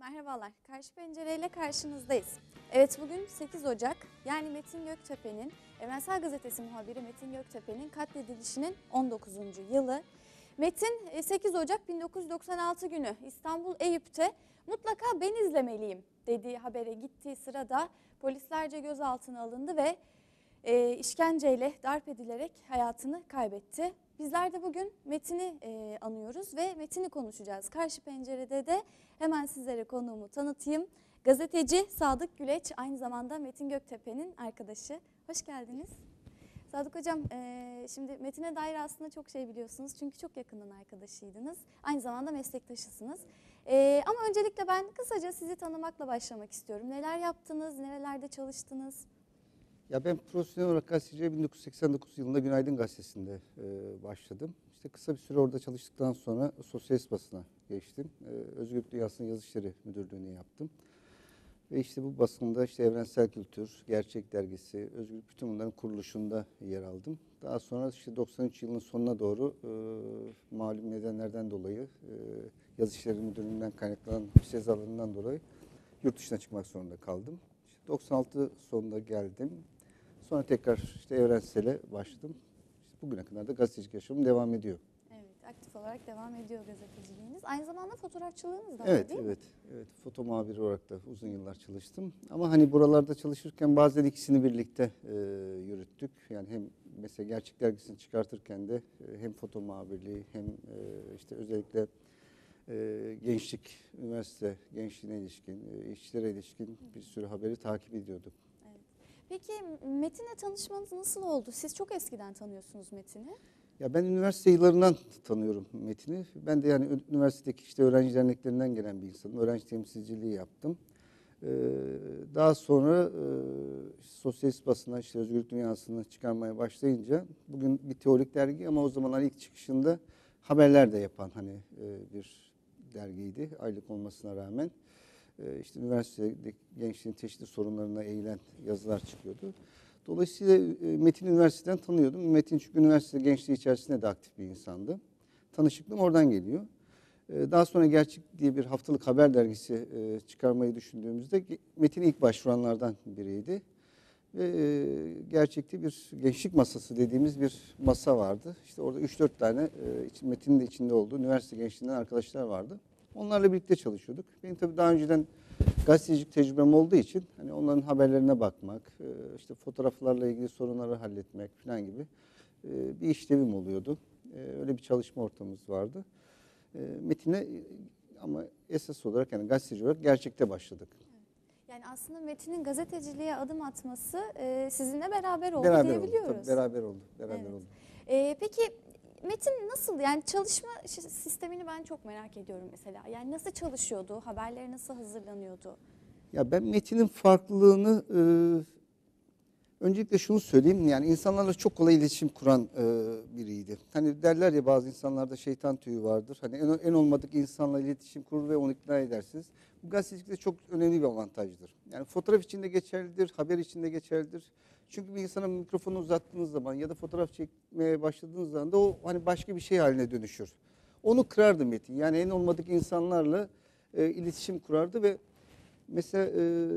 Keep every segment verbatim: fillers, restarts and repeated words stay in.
Merhabalar, Karşı Pencere ile karşınızdayız. Evet, bugün sekiz Ocak, yani Metin Göktepe'nin, Evrensel Gazetesi muhabiri Metin Göktepe'nin katledilişinin on dokuzuncu yılı. Metin sekiz Ocak bin dokuz yüz doksan altı günü İstanbul Eyüp'te mutlaka ben izlemeliyim dediği habere gittiği sırada polislerce gözaltına alındı ve e, işkenceyle darp edilerek hayatını kaybetti. Bizler de bugün Metin'i e, anıyoruz ve Metin'i konuşacağız. Karşı Pencere'de de hemen sizlere konuğumu tanıtayım. Gazeteci Sadık Güleç, aynı zamanda Metin Göktepe'nin arkadaşı. Hoş geldiniz. Sadık Hocam, e, şimdi Metin'e dair aslında çok şey biliyorsunuz. Çünkü çok yakından arkadaşıydınız. Aynı zamanda meslektaşısınız. E, ama öncelikle ben kısaca sizi tanımakla başlamak istiyorum. Neler yaptınız, nerelerde çalıştınız? Ya ben profesyonel olarak gazeteciye bin dokuz yüz seksen dokuz yılında Günaydın Gazetesi'nde e, başladım. İşte kısa bir süre orada çalıştıktan sonra sosyalist basına geçtim. E, Özgürlük Dünyası'nın Yazı İşleri Müdürlüğü'nü yaptım. Ve işte bu basında işte Evrensel Kültür, Gerçek Dergisi, Özgürlük, bütün bunların kuruluşunda yer aldım. Daha sonra işte doksan üç yılının sonuna doğru e, malum nedenlerden dolayı e, Yazı İşleri Müdürlüğü'nden kaynaklanan cezalarından dolayı yurt dışına çıkmak zorunda kaldım. İşte doksan altı sonunda geldim. Sonra tekrar işte Evrensel'e başladım. İşte bugüne kadar da gazetecilik yaşamım devam ediyor. Evet, aktif olarak devam ediyor gazeteciliğiniz. Aynı zamanda fotoğrafçılığınız da evet, var değil evet, mi? Evet, foto muhabiri olarak da uzun yıllar çalıştım. Ama hani buralarda çalışırken bazen ikisini birlikte e, yürüttük. Yani hem mesela Gerçek Dergisi'ni çıkartırken de e, hem foto muhabirliği hem e, işte özellikle e, gençlik, üniversite gençliğine ilişkin, e, işçilere ilişkin bir sürü haberi takip ediyorduk. Peki Metin'le tanışmanız nasıl oldu? Siz çok eskiden tanıyorsunuz Metin'i. Ya ben üniversite yıllarından tanıyorum Metin'i. Ben de yani üniversitedeki işte öğrenci derneklerinden gelen bir insanım. Öğrenci temsilciliği yaptım. Ee, daha sonra e, sosyalist basına işte Özgürlük Dünyası'nı çıkarmaya başlayınca bugün bir teorik dergi ama o zamanlar ilk çıkışında haberler de yapan hani e, bir dergiydi aylık olmasına rağmen. E, işte üniversitedeki gençliğin çeşitli sorunlarına eğilen yazılar çıkıyordu. Dolayısıyla e, Metin'i üniversiteden tanıyordum. Metin çünkü üniversite gençliği içerisinde de aktif bir insandı. Tanışıklığım oradan geliyor. E, daha sonra Gerçek diye bir haftalık haber dergisi e, çıkarmayı düşündüğümüzde Metin ilk başvuranlardan biriydi. Ve e, Gerçek'te bir gençlik masası dediğimiz bir masa vardı. İşte orada üç dört tane e, Metin'in de içinde olduğu üniversite gençliğinden arkadaşlar vardı. Onlarla birlikte çalışıyorduk. Benim tabii daha önceden gazetecilik tecrübem olduğu için hani onların haberlerine bakmak, işte fotoğraflarla ilgili sorunları halletmek falan gibi bir işlevim oluyordu. Öyle bir çalışma ortamımız vardı. Metin'e ama esas olarak yani gazeteci olarak Gerçek'te başladık. Yani aslında Metin'in gazeteciliğe adım atması e, sizinle beraber oldu beraber diyebiliyoruz. Oldu, tabii beraber oldu. Beraber evet. oldu. E, peki Metin nasıl, yani çalışma sistemini ben çok merak ediyorum mesela. Yani nasıl çalışıyordu, haberleri nasıl hazırlanıyordu? Ya ben Metin'in farklılığını e, öncelikle şunu söyleyeyim, yani insanlarla çok kolay iletişim kuran e, biriydi. Hani derler ya bazı insanlarda şeytan tüyü vardır. Hani en, en olmadık insanla iletişim kurur ve onu ikna edersiniz. Bu gazetecilikte çok önemli bir avantajdır. Yani fotoğraf için de geçerlidir, haber için de geçerlidir. Çünkü bir insana mikrofonu uzattığınız zaman ya da fotoğraf çekmeye başladığınız zaman da o hani başka bir şey haline dönüşür. Onu kırardı Metin. Yani en olmadık insanlarla e, iletişim kurardı ve mesela e,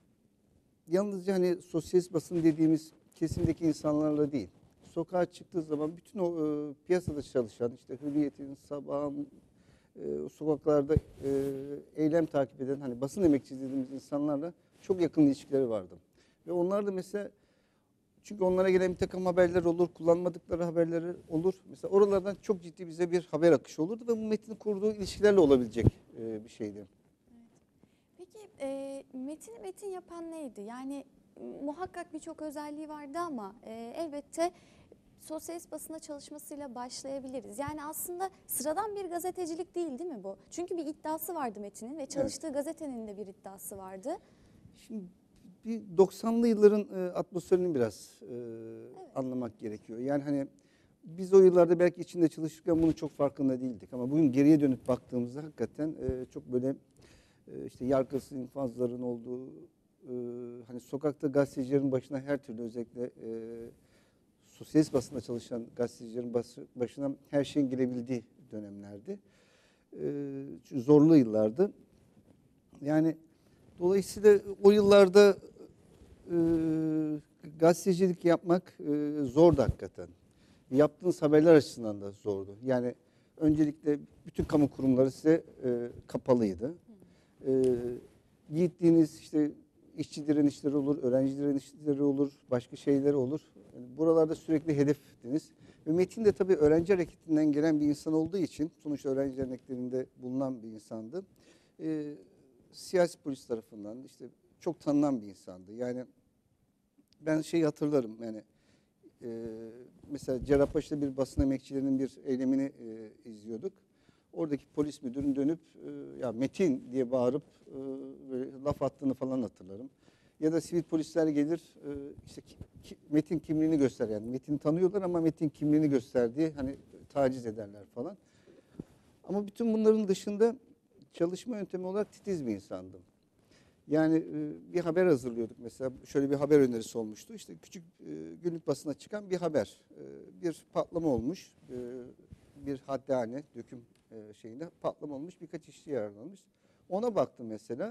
yalnızca hani sosyalist basın dediğimiz kesimdeki insanlarla değil. Sokağa çıktığı zaman bütün o e, piyasada çalışan işte Hürriyet'in, Sabah'ın, e, sokaklarda e, eylem takip eden hani basın emekçisi dediğimiz insanlarla çok yakın ilişkileri vardı. Ve onlar da mesela çünkü onlara gelen bir takım haberler olur, kullanmadıkları haberleri olur. Mesela oralardan çok ciddi bize bir haber akışı olurdu ve bu Metin'in kurduğu ilişkilerle olabilecek e, bir şeydi. Peki e, Metin Metin yapan neydi? Yani muhakkak birçok özelliği vardı ama e, elbette sosyalist basına çalışmasıyla başlayabiliriz. Yani aslında sıradan bir gazetecilik değil değil mi bu? Çünkü bir iddiası vardı Metin'in ve çalıştığı evet. gazetenin de bir iddiası vardı. Şimdi bir doksanlı yılların e, atmosferini biraz e, evet. anlamak gerekiyor. Yani hani biz o yıllarda belki içinde çalışırken bunun çok farkında değildik. Ama bugün geriye dönüp baktığımızda hakikaten e, çok böyle e, işte yargısız infazların olduğu, e, hani sokakta gazetecilerin başına her türlü özellikle e, sosyalist basında çalışan gazetecilerin başına her şeyin girebildiği dönemlerdi. E, zorlu yıllardı. Yani dolayısıyla o yıllarda e, gazetecilik yapmak e, zordu hakikaten. Yaptığınız haberler açısından da zordu. Yani öncelikle bütün kamu kurumları size e, kapalıydı. E, gittiğiniz işte işçi direnişleri olur, öğrenci direnişleri olur, başka şeyler olur. Yani buralarda sürekli hedeftiniz. Ve Metin de tabii öğrenci hareketinden gelen bir insan olduğu için, sonuçta öğrenci derneklerinde bulunan bir insandı. E, siyasi polis tarafından işte çok tanınan bir insandı. Yani ben şeyi hatırlarım yani e, mesela Cerrahpaşa'da bir basın emekçilerinin bir eylemini e, izliyorduk. Oradaki polis müdürün dönüp e, ya Metin diye bağırıp e, böyle laf attığını falan hatırlarım. Ya da sivil polisler gelir e, işte ki, ki, Metin kimliğini göster yani. Metin'i tanıyorlar ama Metin kimliğini göster diye hani taciz ederler falan. Ama bütün bunların dışında çalışma yöntemi olarak titiz bir insandım. Yani e, bir haber hazırlıyorduk mesela. Şöyle bir haber önerisi olmuştu. İşte küçük e, günlük basına çıkan bir haber. E, bir patlama olmuş. E, bir haddehane, döküm e, şeyinde patlama olmuş. Birkaç işçi yaralanmış. Ona baktım mesela.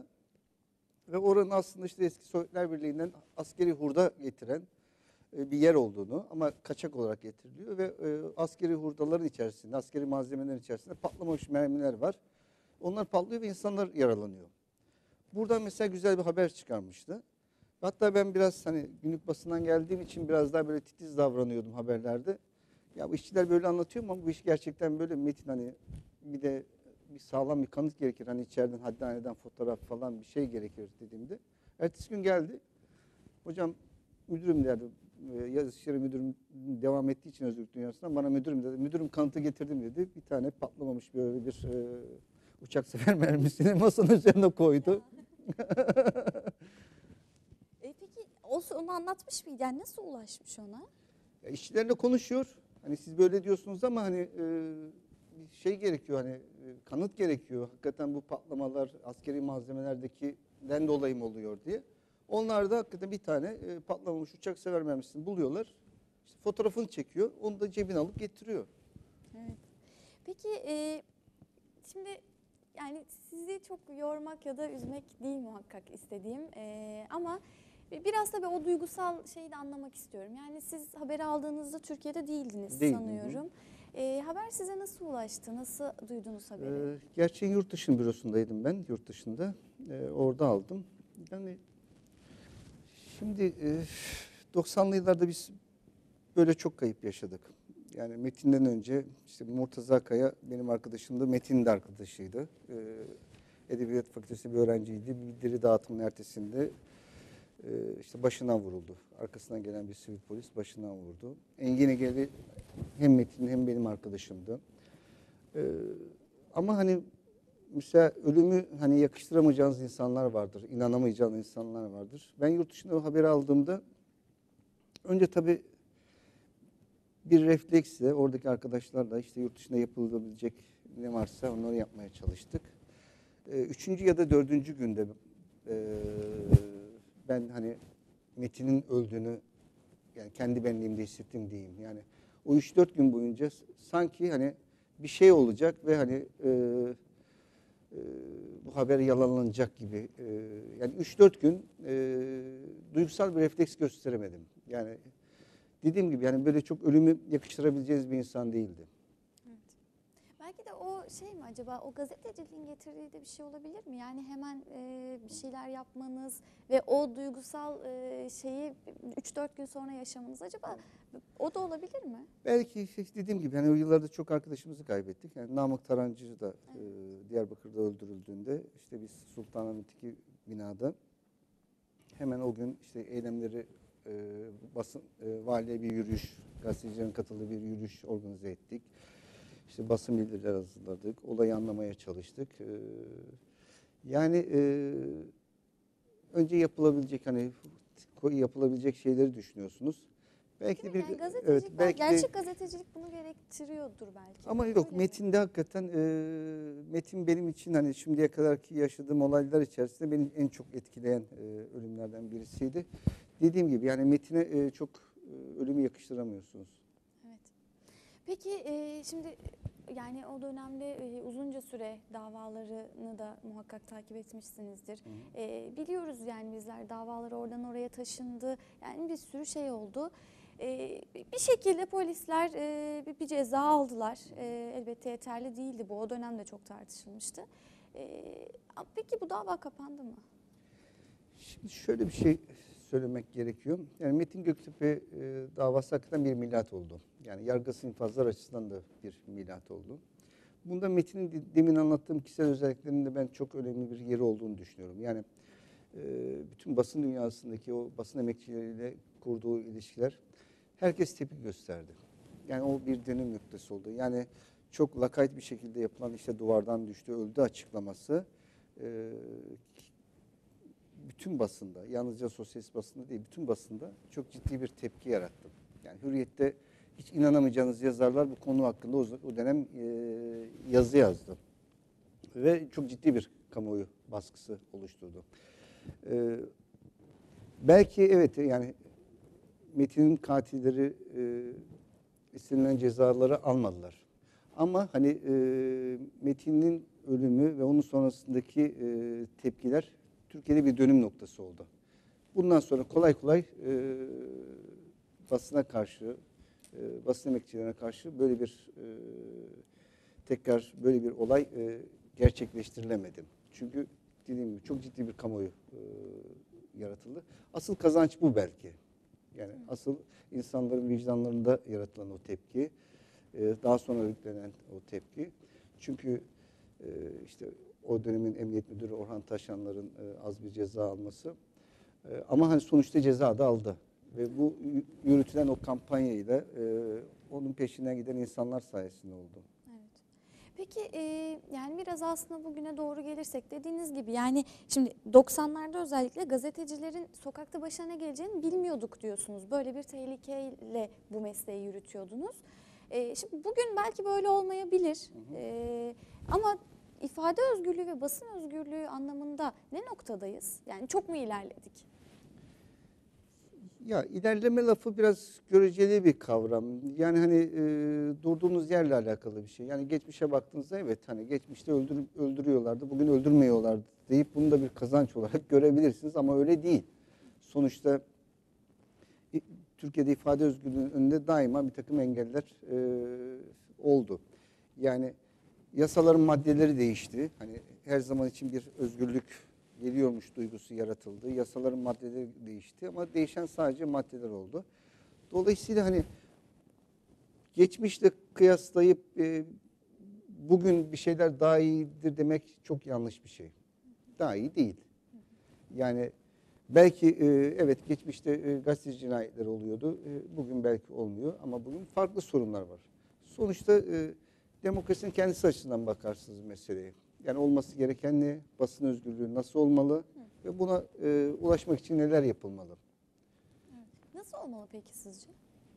Ve oranın aslında işte eski Sovyetler Birliği'nden askeri hurda getiren e, bir yer olduğunu ama kaçak olarak getiriliyor ve e, askeri hurdaların içerisinde, askeri malzemelerin içerisinde patlamamış mermiler var. Onlar patlıyor ve insanlar yaralanıyor. Buradan mesela güzel bir haber çıkarmıştı. Hatta ben biraz hani günlük basından geldiğim için biraz daha böyle titiz davranıyordum haberlerde. Ya bu işçiler böyle anlatıyor mu ama bu iş gerçekten böyle Metin hani bir de bir sağlam bir kanıt gerekir. Hani içeriden haddhaneden fotoğraf falan bir şey gerekir dediğimde. Ertesi gün geldi. Hocam müdürüm derdi. Yazı işleri müdürüm devam ettiği için özgürlük dünyasından bana müdürüm dedi. Müdürüm kanıtı getirdim dedi. Bir tane patlamamış böyle bir e, uçak sefer mermisini masanın üzerine koydu. E peki o onu anlatmış mıydı? Yani nasıl ulaşmış ona? Ya işçilerle konuşuyor. Hani siz böyle diyorsunuz ama hani e, bir şey gerekiyor hani e, kanıt gerekiyor. Hakikaten bu patlamalar askeri malzemelerdekinden dolayı mı oluyor diye. Onlar da hakikaten bir tane e, patlamamış uçak sefer mermisini buluyorlar. İşte fotoğrafını çekiyor. Onu da cebine alıp getiriyor. Evet. Peki e, şimdi yani sizi çok yormak ya da üzmek değil muhakkak istediğim e, ama biraz tabii o duygusal şeyi de anlamak istiyorum. Yani siz haberi aldığınızda Türkiye'de değildiniz Değil. sanıyorum. E, haber size nasıl ulaştı? Nasıl duydunuz haberi? Ee, gerçi yurt dışı bürosundaydım ben, yurt dışında. Ee, orada aldım. Yani şimdi e, doksanlı yıllarda biz böyle çok kayıp yaşadık. Yani Metin'den önce işte Murtaza Kaya benim arkadaşımdı, Metin de arkadaşıydı. Ee, Edebiyat Fakültesi bir öğrenciydi. Bir diri dağıtımın ertesinde e, işte başından vuruldu. Arkasından gelen bir sivil polis başından vurdu. Engin Egeli hem Metin hem benim arkadaşımdı. Ee, ama hani mesela ölümü hani yakıştıramayacağınız insanlar vardır, inanamayacağınız insanlar vardır. Ben yurt dışında o haberi aldığımda önce tabii bir refleksle oradaki arkadaşlarla işte yurt dışında yapılabilecek ne varsa onları yapmaya çalıştık. Ee, üçüncü ya da dördüncü günde e, ben hani Metin'in öldüğünü yani kendi benliğimde hissettim diyeyim. Yani o üç dört gün boyunca sanki hani bir şey olacak ve hani e, e, bu haber yalanlanacak gibi. E, yani üç dört gün e, duygusal bir refleks gösteremedim. Yani dediğim gibi yani böyle çok ölümü yakıştırabileceğiniz bir insan değildi. Evet. Belki de o şey mi acaba o gazeteciliğin getirdiği de bir şey olabilir mi? Yani hemen e, bir şeyler yapmanız ve o duygusal e, şeyi üç dört gün sonra yaşamanız acaba o da olabilir mi? Belki işte dediğim gibi yani o yıllarda çok arkadaşımızı kaybettik. Yani Namık Tarancı da e, Diyarbakır'da öldürüldüğünde işte biz Sultanahmet'teki binada hemen o gün işte eylemleri e, basın e, valiye bir yürüyüş, gazetecilerin katıldığı bir yürüyüş organize ettik. İşte basın bildiriler hazırladık. Olayı anlamaya çalıştık. E, yani e, önce yapılabilecek hani yapılabilecek şeyleri düşünüyorsunuz. Belki de bir Yani gazetecilik, evet belki de gerçek gazetecilik bunu gerektiriyordur belki. ama yok Öyle mi? Metin'de hakikaten e, Metin benim için hani şimdiye kadarki yaşadığım olaylar içerisinde beni en çok etkileyen e, ölümlerden birisiydi. Dediğim gibi yani Metin'e e, çok e, ölümü yakıştıramıyorsunuz. Evet. Peki e, şimdi yani o dönemde e, uzunca süre davalarını da muhakkak takip etmişsinizdir. Hı hı. E, biliyoruz yani bizler davalar oradan oraya taşındı. Yani bir sürü şey oldu. E, bir şekilde polisler e, bir, bir ceza aldılar. E, elbette yeterli değildi bu. O dönemde çok tartışılmıştı. E, peki bu dava kapandı mı? Şimdi şöyle bir şey söylemek gerekiyor. Yani Metin Göktepe e, davası hakikaten bir milat oldu. Yani yargısız infazlar açısından da bir milat oldu. Bunda Metin'in demin anlattığım kişisel özelliklerinde ben çok önemli bir yeri olduğunu düşünüyorum. Yani e, bütün basın dünyasındaki o basın emekçileriyle kurduğu ilişkiler herkes tepki gösterdi. Yani o bir dönüm noktası oldu. Yani çok lakayt bir şekilde yapılan işte duvardan düştü, öldü açıklaması e, bütün basında, yalnızca sosyalist basında değil, bütün basında çok ciddi bir tepki yarattı. Yani Hürriyet'te hiç inanamayacağınız yazarlar bu konu hakkında o, o dönem e, yazı yazdı. Ve çok ciddi bir kamuoyu baskısı oluşturdu. E, belki evet yani Metin'in katilleri e, istenilen cezaları almadılar. Ama hani e, Metin'in ölümü ve onun sonrasındaki e, tepkiler Türkiye'de bir dönüm noktası oldu. Bundan sonra kolay kolay e, basına karşı, e, basın emekçilerine karşı böyle bir e, tekrar böyle bir olay e, gerçekleştirilemedi. Çünkü dediğim gibi çok ciddi bir kamuoyu e, yaratıldı. Asıl kazanç bu belki. Yani asıl insanların vicdanlarında yaratılan o tepki, e, daha sonra yüklenen o tepki. Çünkü e, işte o dönemin emniyet müdürü Orhan Taşanlar'ın e, az bir ceza alması. E, ama hani sonuçta ceza da aldı. Ve bu yürütülen o kampanyayla e, onun peşinden giden insanlar sayesinde oldu. Evet. Peki e, yani biraz aslında bugüne doğru gelirsek dediğiniz gibi yani şimdi doksanlarda özellikle gazetecilerin sokakta başına ne geleceğini bilmiyorduk diyorsunuz. Böyle bir tehlikeyle bu mesleği yürütüyordunuz. E, şimdi bugün belki böyle olmayabilir. Hı hı. E, ama ifade özgürlüğü ve basın özgürlüğü anlamında ne noktadayız? Yani çok mu ilerledik? Ya ilerleme lafı biraz göreceli bir kavram. Yani hani e, durduğunuz yerle alakalı bir şey. Yani geçmişe baktığınızda evet hani geçmişte öldür, öldürüyorlardı, bugün öldürmüyorlardı deyip bunu da bir kazanç olarak görebilirsiniz ama öyle değil. Sonuçta e, Türkiye'de ifade özgürlüğünün önünde daima bir takım engeller e, oldu. Yani yasaların maddeleri değişti. Hani her zaman için bir özgürlük geliyormuş duygusu yaratıldı. Yasaların maddeleri değişti ama değişen sadece maddeler oldu. Dolayısıyla hani geçmişle kıyaslayıp e, bugün bir şeyler daha iyidir demek çok yanlış bir şey. Daha iyi değil. Yani belki e, evet geçmişte e, gazeteci cinayetleri oluyordu. E, bugün belki olmuyor ama bugün farklı sorunlar var. Sonuçta e, demokrasinin kendisi açısından bakarsınız meseleye. Yani olması gereken ne? Basın özgürlüğü nasıl olmalı? Ve buna e, ulaşmak için neler yapılmalı? Evet. Nasıl olmalı peki sizce?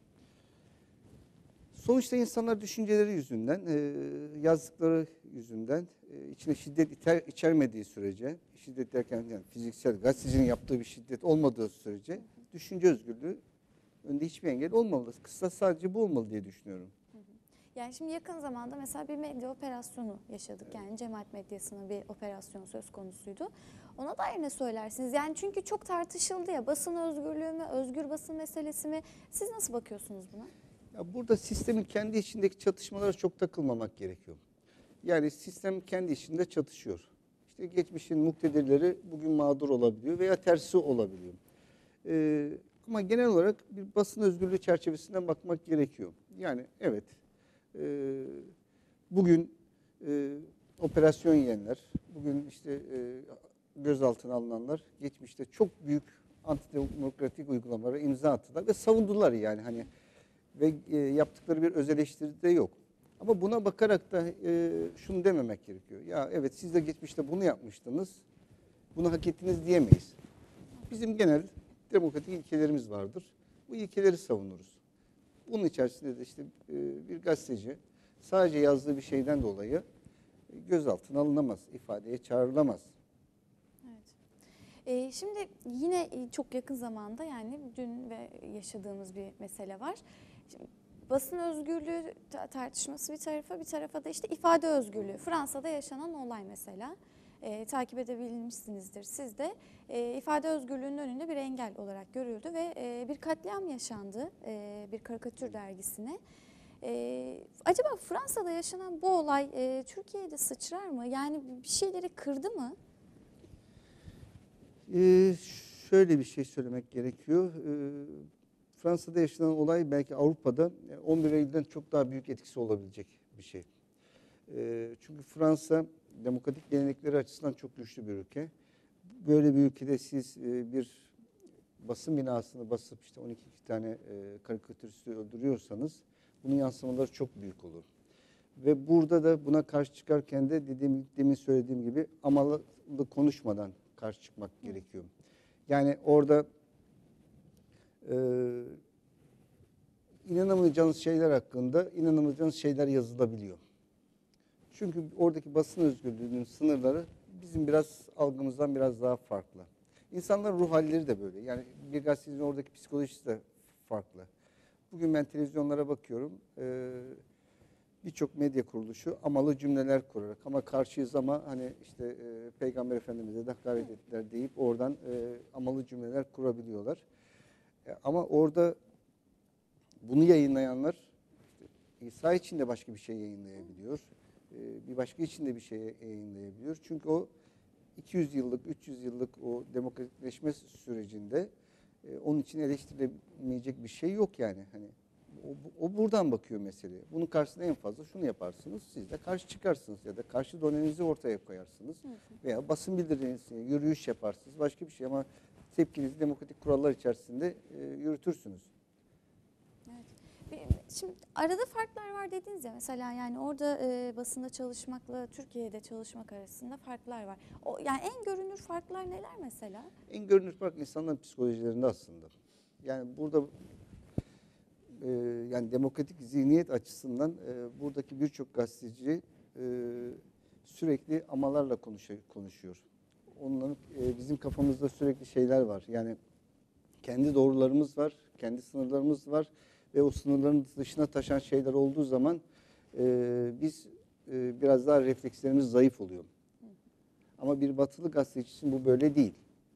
Sonuçta insanlar düşünceleri yüzünden, e, yazdıkları yüzünden, e, içine şiddet iter, içermediği sürece, şiddet derken yani fiziksel, gazetecinin yaptığı bir şiddet olmadığı sürece düşünce özgürlüğü önünde hiçbir engel olmamalı. Kısa sadece bu olmalı diye düşünüyorum. Yani şimdi yakın zamanda mesela bir medya operasyonu yaşadık. Evet. Yani cemaat medyasının bir operasyon söz konusuydu. Ona dair ne söylersiniz? Yani çünkü çok tartışıldı ya basın özgürlüğü mü, özgür basın meselesi mi? Siz nasıl bakıyorsunuz buna? Ya burada sistemin kendi içindeki çatışmalara çok takılmamak gerekiyor. Yani sistem kendi içinde çatışıyor. İşte geçmişin muktedirleri bugün mağdur olabiliyor veya tersi olabiliyor. Ee, ama genel olarak bir basın özgürlüğü çerçevesinden bakmak gerekiyor. Yani evet, e, bugün e, operasyon yiyenler, bugün işte e, gözaltına alınanlar geçmişte çok büyük antidemokratik uygulamalara imza attılar ve savundular yani hani ve e, yaptıkları bir öz eleştiri de yok. Ama buna bakarak da e, şunu dememek gerekiyor. Ya evet siz de geçmişte bunu yapmıştınız, bunu hak ettiniz diyemeyiz. Bizim genel demokratik ilkelerimiz vardır. Bu ilkeleri savunuruz. Bunun içerisinde de işte e, bir gazeteci sadece yazdığı bir şeyden dolayı gözaltına alınamaz, ifadeye çağrılamaz. Evet. Ee, şimdi yine çok yakın zamanda yani dün ve yaşadığımız bir mesele var. Şimdi basın özgürlüğü tartışması bir tarafa, bir tarafa da işte ifade özgürlüğü. Fransa'da yaşanan olay mesela. E, takip edebilmişsinizdir siz de. E, ifade özgürlüğünün önünde bir engel olarak görüldü ve e, bir katliam yaşandı e, bir karikatür dergisine. E, acaba Fransa'da yaşanan bu olay e, Türkiye'de sıçrar mı? Yani bir şeyleri kırdı mı? Ee, şöyle bir şey söylemek gerekiyor. Ee, Fransa'da yaşanan olay belki Avrupa'da on bir Eylül'den çok daha büyük etkisi olabilecek bir şey. Ee, çünkü Fransa demokratik gelenekleri açısından çok güçlü bir ülke. Böyle bir ülkede siz e, bir basın binasını basıp işte on iki tane e, karikatüristi öldürüyorsanız bunun yansımaları çok büyük olur. Ve burada da buna karşı çıkarken de dediğim, demin söylediğim gibi amalı konuşmadan karşı çıkmak Hı. gerekiyor. Yani orada e, inanamayacağınız şeyler hakkında inanamayacağınız şeyler yazılabiliyor. Çünkü oradaki basın özgürlüğünün sınırları bizim biraz algımızdan biraz daha farklı. İnsanların ruh halleri de böyle. Yani bir gazetecinin oradaki psikolojisi de farklı. Bugün ben televizyonlara bakıyorum. E, Birçok medya kuruluşu amalı cümleler kurarak ama karşıyız ama hani işte e, Peygamber Efendimiz'e de hakaret ettiler deyip oradan e, amalı cümleler kurabiliyorlar. E, ama orada bunu yayınlayanlar işte, İsa için de başka bir şey yayınlayabiliyor. E, bir başka için de bir şey yayınlayabiliyor. Çünkü o iki yüz yıllık, üç yüz yıllık o demokratikleşme sürecinde e, onun için eleştirilemeyecek bir şey yok yani. Hani O, o buradan bakıyor meseleye. Bunun karşısında en fazla şunu yaparsınız. Siz de karşı çıkarsınız ya da karşı donanızı ortaya koyarsınız. Hı hı. Veya basın bildirinizi, yürüyüş yaparsınız. Başka bir şey ama tepkinizi demokratik kurallar içerisinde e, yürütürsünüz. Evet. Şimdi arada farklar var dediniz ya mesela yani orada e, basında çalışmakla Türkiye'de çalışmak arasında farklar var. O, yani en görünür farklar neler mesela? En görünür fark insanların psikolojilerinde aslında. Yani burada Ee, yani demokratik zihniyet açısından e, buradaki birçok gazeteci e, sürekli amalarla konuşuyor. konuşuyor. Onların e, bizim kafamızda sürekli şeyler var. Yani kendi doğrularımız var, kendi sınırlarımız var ve o sınırların dışına taşan şeyler olduğu zaman e, biz e, biraz daha reflekslerimiz zayıf oluyor. Ama bir batılı gazeteci için bu böyle değil.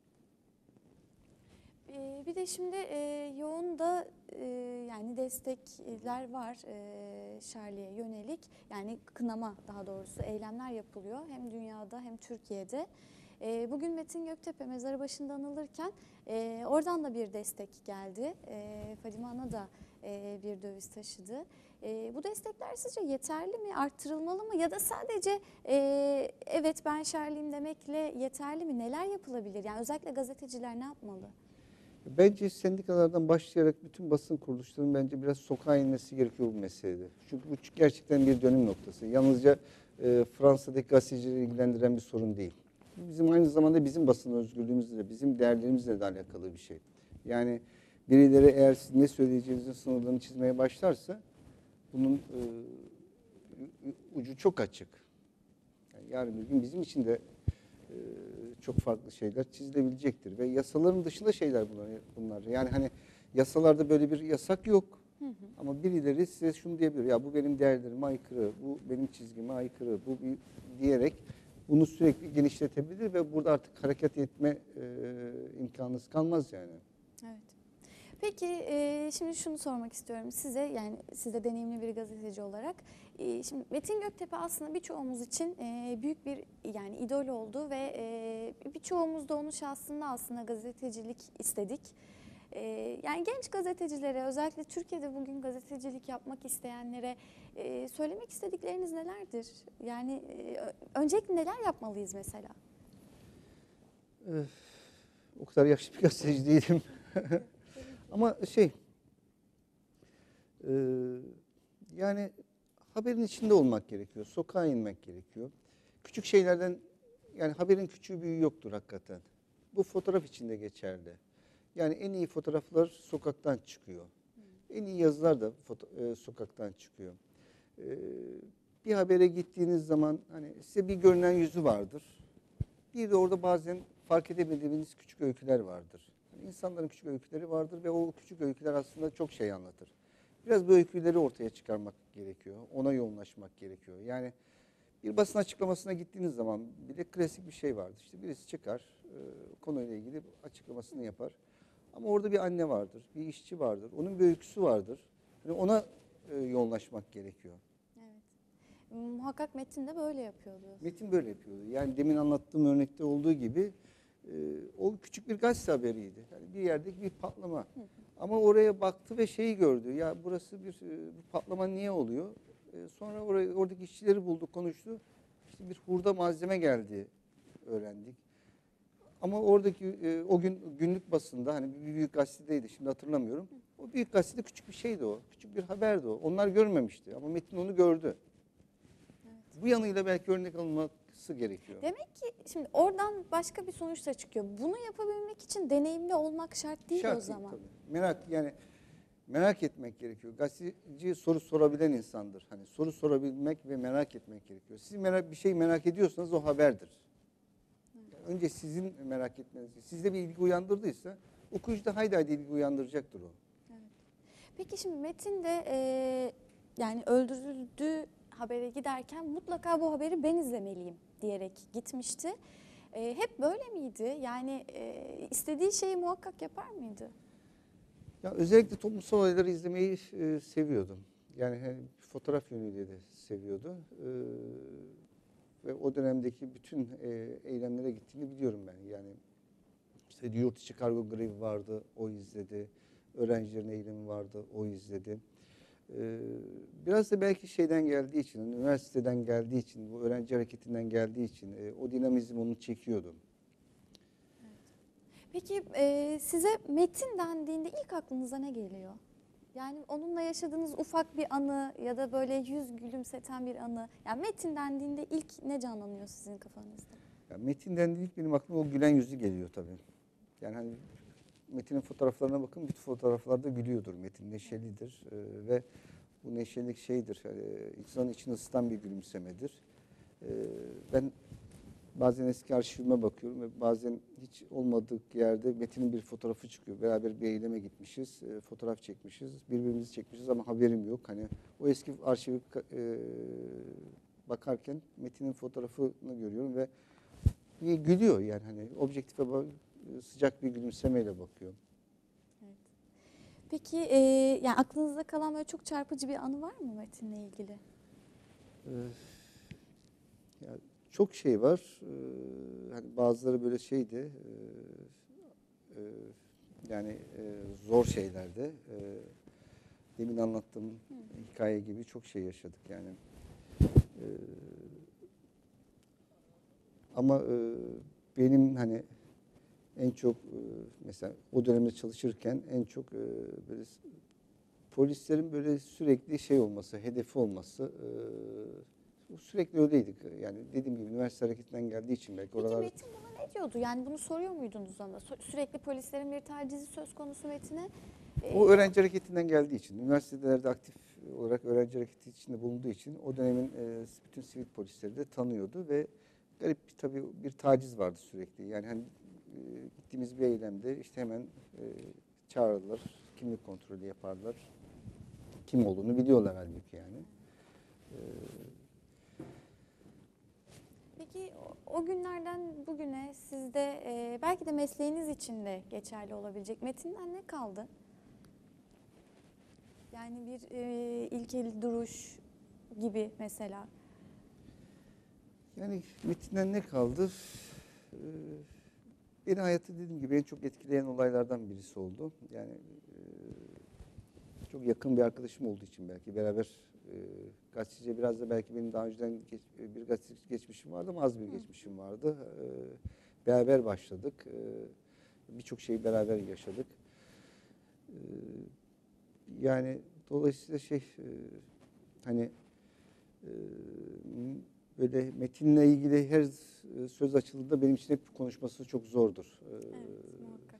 Bir de şimdi e, yoğun da e, yani destekler var e, Charlie'ye yönelik. Yani kınama daha doğrusu eylemler yapılıyor hem dünyada hem Türkiye'de. E, bugün Metin Göktepe mezarı başında anılırken e, oradan da bir destek geldi. E, Fadime Ana da e, bir döviz taşıdı. E, bu destekler sizce yeterli mi, arttırılmalı mı ya da sadece e, evet ben Charlie'yim demekle yeterli mi? Neler yapılabilir? Yani özellikle gazeteciler ne yapmalı? Bence sendikalardan başlayarak bütün basın kuruluşlarının bence biraz sokağa inmesi gerekiyor bu meselede. Çünkü bu gerçekten bir dönüm noktası. Yalnızca e, Fransa'daki gazetecileri ilgilendiren bir sorun değil. Bu bizim aynı zamanda bizim basın özgürlüğümüzle, bizim değerlerimizle de alakalı bir şey. Yani birileri eğer siz ne söyleyeceğinizin sınırlarını çizmeye başlarsa bunun e, ucu çok açık. Yani yarın bir gün bizim için de e, çok farklı şeyler çizilebilecektir ve yasaların dışında şeyler bunlar. bunlar. Yani hani yasalarda böyle bir yasak yok. Hı hı. Ama birileri size şunu diyebilir. Ya bu benim değerlerime aykırı, bu benim çizgime aykırı, bu bir, diyerek bunu sürekli genişletebilir ve burada artık hareket etme e, imkanınız kalmaz yani. Evet. Peki e, şimdi şunu sormak istiyorum size, yani siz de deneyimli bir gazeteci olarak. E, şimdi Metin Göktepe aslında birçoğumuz için e, büyük bir yani idol oldu ve e, birçoğumuz da onun şahsında aslında gazetecilik istedik. E, yani genç gazetecilere, özellikle Türkiye'de bugün gazetecilik yapmak isteyenlere e, söylemek istedikleriniz nelerdir? Yani e, öncelikle neler yapmalıyız mesela? Öf, o kadar yaşlı bir gazeteci değilim. Ama şey, e, yani haberin içinde olmak gerekiyor, sokağa inmek gerekiyor. Küçük şeylerden, yani haberin küçüğü büyüğü yoktur hakikaten. Bu fotoğraf için de geçerli. Yani en iyi fotoğraflar sokaktan çıkıyor. En iyi yazılar da foto- e, sokaktan çıkıyor. E, bir habere gittiğiniz zaman hani size bir görünen yüzü vardır. Bir de orada bazen fark edemediğiniz küçük öyküler vardır. İnsanların küçük öyküleri vardır ve o küçük öyküler aslında çok şey anlatır. biraz bu öyküleri ortaya çıkarmak gerekiyor. Ona yoğunlaşmak gerekiyor. Yani bir basın açıklamasına gittiğiniz zaman bir de klasik bir şey vardır. İşte birisi çıkar, e, konuyla ilgili açıklamasını yapar. Ama orada bir anne vardır, bir işçi vardır, onun bir öyküsü vardır. Yani ona e, yoğunlaşmak gerekiyor. Evet. Muhakkak Metin de böyle yapıyordu. Metin böyle yapıyordu. Yani demin anlattığım örnekte olduğu gibi e, o küçük bir gazete haberiydi. Yani bir yerdeki bir patlama. Hı hı. Ama oraya baktı ve şeyi gördü. Ya burası bir e, bu patlama niye oluyor? E, sonra oraya, oradaki işçileri buldu, konuştu. İşte bir hurda malzeme geldi öğrendik. Ama oradaki e, o gün günlük basında hani bir büyük gazetedeydi şimdi hatırlamıyorum. O büyük gazetede küçük bir şeydi o. Küçük bir haberdi o. Onlar görmemişti ama Metin onu gördü. Evet. Bu yanıyla belki örnek alınması gerekiyor. Demek ki şimdi oradan başka bir sonuç da çıkıyor. Bunu yapabilmek için deneyimli olmak şart değil şart o zaman. Değil, tabii. Merak yani merak etmek gerekiyor. Gazeteci soru sorabilen insandır. Hani soru sorabilmek ve merak etmek gerekiyor. Siz merak bir şey merak ediyorsanız o haberdir. Yani önce sizin merak etmeniz, sizde bir ilgi uyandırdıysa okuyucu da haydi haydi ilgi uyandıracaktır o. Evet. Peki şimdi Metin de e, yani öldürüldüğü habere giderken mutlaka bu haberi ben izlemeliyim diyerek gitmişti. E, hep böyle miydi? Yani e, istediği şeyi muhakkak yapar mıydı? Ya özellikle toplumsal olayları izlemeyi e, seviyordum. Yani hani, fotoğraf yönüyle de seviyordu. E, ve o dönemdeki bütün e, eylemlere gittiğini biliyorum ben. Yani işte yurt içi kargo grevi vardı, o izledi. Öğrencilerin eylemi vardı, o izledi. E, biraz da belki şeyden geldiği için, üniversiteden geldiği için, bu öğrenci hareketinden geldiği için e, o dinamizm onu çekiyordu. Peki e, size Metin dendiğinde ilk aklınıza ne geliyor? Yani onunla yaşadığınız ufak bir anı ya da böyle yüz gülümseten bir anı. Yani Metin dendiğinde ilk ne canlanıyor sizin kafanızda? Ya Metin dendiğinde ilk benim aklıma o gülen yüzü geliyor tabii. Yani hani Metin'in fotoğraflarına bakın, bütün fotoğraflarda gülüyordur. Metin neşelidir ee, ve bu neşelik şeydir, yani insanın içini ısıtan bir gülümsemedir. Ee, ben bazen eski arşivime bakıyorum ve bazen hiç olmadık yerde Metin'in bir fotoğrafı çıkıyor. Beraber bir eyleme gitmişiz, e, fotoğraf çekmişiz, birbirimizi çekmişiz ama haberim yok. Hani o eski arşivi e, bakarken Metin'in fotoğrafını görüyorum ve gülüyor yani hani objektife sıcak bir gülümsemeyle bakıyor. Evet. Peki e, yani aklınızda kalan böyle çok çarpıcı bir anı var mı Metin'le ilgili? Ee, ya çok şey var. Ee, hani bazıları böyle şeydi. E, e, yani e, zor şeylerdi. E, demin anlattığım Hı. hikaye gibi çok şey yaşadık yani. E, ama e, benim hani en çok mesela o dönemde çalışırken en çok böyle polislerin böyle sürekli şey olması, hedefi olması sürekli öyleydik. Yani dediğim gibi üniversite hareketinden geldiği için belki Peki oralar... Metin buna ne diyordu? Yani bunu soruyor muydunuz ona? Sürekli polislerin bir tacizi söz konusu Metin'e. O öğrenci hareketinden geldiği için, üniversitelerde aktif olarak öğrenci hareketi içinde bulunduğu için o dönemin bütün sivil polisleri de tanıyordu ve garip bir, tabii bir taciz vardı sürekli. Yani hani gittiğimiz bir eylemde işte hemen e, çağırırlar, kimlik kontrolü yaparlar. Kim olduğunu biliyorlar halbuki yani. E, Peki o günlerden bugüne sizde e, belki de mesleğiniz için de geçerli olabilecek Metin'den ne kaldı? Yani bir e, ilkeli duruş gibi mesela. Yani Metin'den ne kaldı? Ee, beni hayatta dediğim gibi en çok etkileyen olaylardan birisi oldu. Yani e, çok yakın bir arkadaşım olduğu için belki beraber e, gazeteciye biraz da belki benim daha önceden geç, bir gazetecilik geçmişim vardı ama az bir geçmişim vardı. E, beraber başladık. E, birçok şeyi beraber yaşadık. E, yani dolayısıyla şey e, hani e, böyle Metin'le ilgili her söz açıldığında benim için hep konuşması çok zordur. Evet, muhakkak.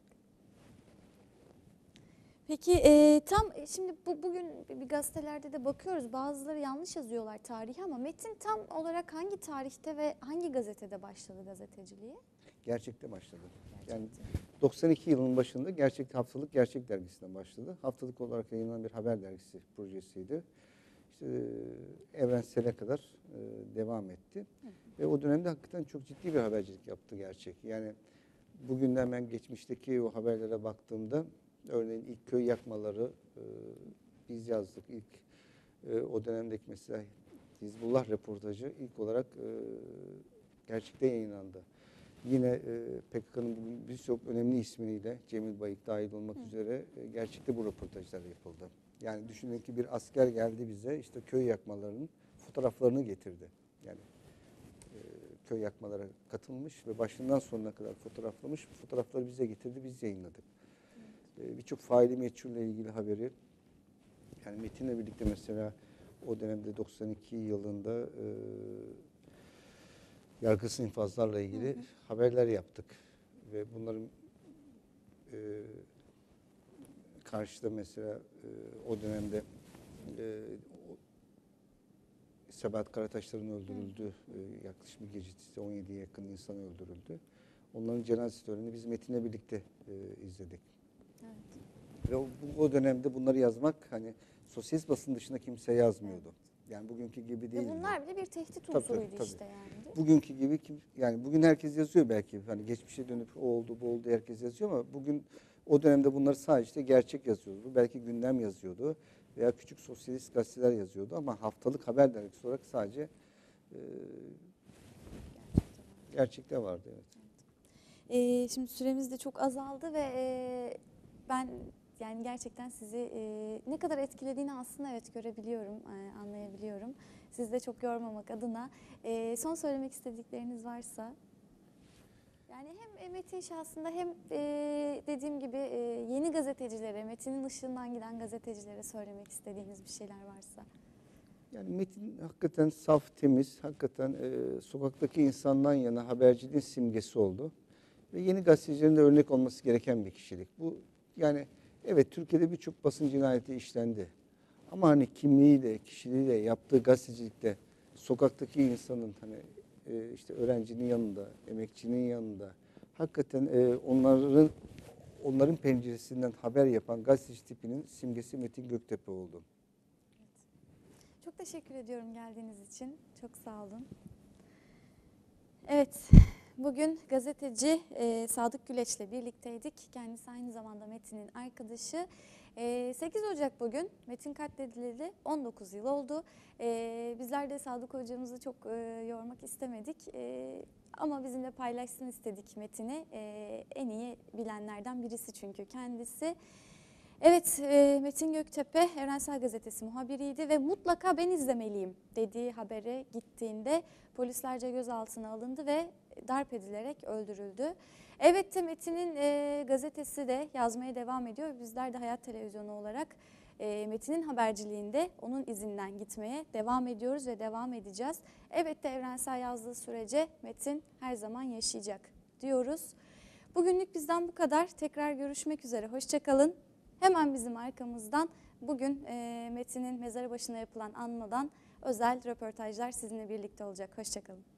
Peki e, tam şimdi bu bugün bir gazetelerde de bakıyoruz, bazıları yanlış yazıyorlar tarihi ama Metin tam olarak hangi tarihte ve hangi gazetede başladı gazeteciliğe? Gerçekte başladı. Yani doksan iki yılının başında Gerçek Haftalık Gerçek Dergisi'nden başladı. Haftalık olarak yayınlanan bir haber dergisi projesiydi. İşte Evrensel'e kadar e, devam etti. Hı. Ve o dönemde hakikaten çok ciddi bir habercilik yaptı Gerçek. Yani bugünden ben geçmişteki o haberlere baktığımda örneğin ilk köy yakmaları e, biz yazdık. İlk e, o dönemdeki mesela Hizbullah reportajı ilk olarak e, Gerçek'te yayınlandı. Yine e, P K K'nın birçok önemli ismiyle Cemil Bayık dahil olmak Hı. üzere e, Gerçek'te bu röportajlar yapıldı. Yani düşünün ki bir asker geldi bize işte köy yakmalarının fotoğraflarını getirdi. Yani e, köy yakmalara katılmış ve başından sonuna kadar fotoğraflamış. Bu fotoğrafları bize getirdi, biz yayınladık. E, Birçok faili meçhulle ilgili haberi, yani Metin'le birlikte mesela o dönemde doksan iki yılında e, yargısız infazlarla ilgili hı hı. haberler yaptık. Ve bunların e, karşıda mesela e, o dönemde e, o, Sebahat Karataşların öldürüldü. E, yaklaşık bir gecede on yediye yakın insan öldürüldü. Onların cenaze törenini biz Metin'le birlikte e, izledik. Evet. Ve o, o dönemde bunları yazmak hani sosyalist basın dışında kimse yazmıyordu. Evet. Yani bugünkü gibi değil. Bunlar bile bir tehdit unsuruydu tabii, tabii. işte yani. Bugünkü gibi kim, yani bugün herkes yazıyor belki. Hani geçmişe dönüp o oldu bu oldu herkes yazıyor ama bugün o dönemde bunları sadece Gerçek yazıyordu. Belki Gündem yazıyordu veya küçük sosyalist gazeteler yazıyordu ama haftalık haber dergisi olarak sadece e, Gerçek'te vardı. Evet. Evet. Ee, şimdi süremiz de çok azaldı ve e, ben yani gerçekten sizi e, ne kadar etkilediğini aslında evet görebiliyorum, e, anlayabiliyorum. Sizi de çok yormamak adına e, son söylemek istedikleriniz varsa. Yani hem Metin şahsında hem e, dediğim gibi e, yeni gazetecilere, Metin'in ışığından giden gazetecilere söylemek istediğiniz bir şeyler varsa. Yani Metin hakikaten saf, temiz, hakikaten e, sokaktaki insandan yana haberciliğin simgesi oldu. Ve yeni gazetecilerin de örnek olması gereken bir kişilik. Bu yani evet Türkiye'de birçok basın cinayeti işlendi. Ama hani kimliğiyle, kişiliğiyle, yaptığı gazetecilikte sokaktaki insanın hani e, işte öğrencinin yanında, emekçinin yanında hakikaten e, onların onların penceresinden haber yapan gazeteci tipinin simgesi Metin Göktepe oldu. Evet. Çok teşekkür ediyorum geldiğiniz için. Çok sağ olun. Evet. Bugün gazeteci e, Sadık Güleç'le birlikteydik. Kendisi aynı zamanda Metin'in arkadaşı. E, sekiz Ocak bugün. Metin katledileli on dokuz yıl oldu. E, bizler de Sadık hocamızı çok e, yormak istemedik. E, ama bizimle paylaşsın istedik Metin'i. E, en iyi bilenlerden birisi çünkü kendisi. Evet, e, Metin Göktepe Evrensel Gazetesi muhabiriydi ve mutlaka ben izlemeliyim dediği habere gittiğinde polislerce gözaltına alındı ve darp edilerek öldürüldü. Evet de Metin'in e, gazetesi de yazmaya devam ediyor. Bizler de Hayat Televizyonu olarak e, Metin'in haberciliğinde onun izinden gitmeye devam ediyoruz ve devam edeceğiz. Evet de Evrensel yazdığı sürece Metin her zaman yaşayacak diyoruz. Bugünlük bizden bu kadar. Tekrar görüşmek üzere. Hoşçakalın. Hemen bizim arkamızdan bugün e, Metin'in mezarı başına yapılan anmadan özel röportajlar sizinle birlikte olacak. Hoşçakalın.